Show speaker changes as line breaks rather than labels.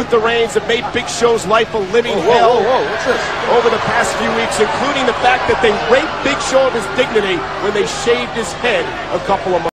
with the reins have made Big Show's life a living hell
what's this?
over the past few weeks, including the fact that they raped Big Show of his dignity when they shaved his head a couple of months